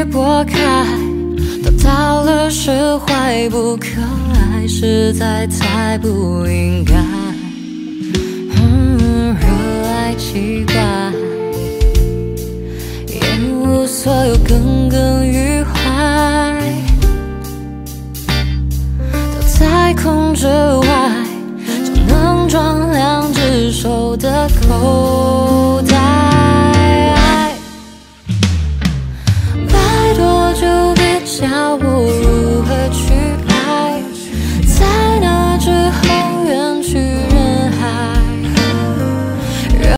拨开，都到了释怀不可爱，实在太不应该。热爱奇怪，厌恶所有耿耿于怀，都在控制外，就能装2只手的口袋。拜托就别叫我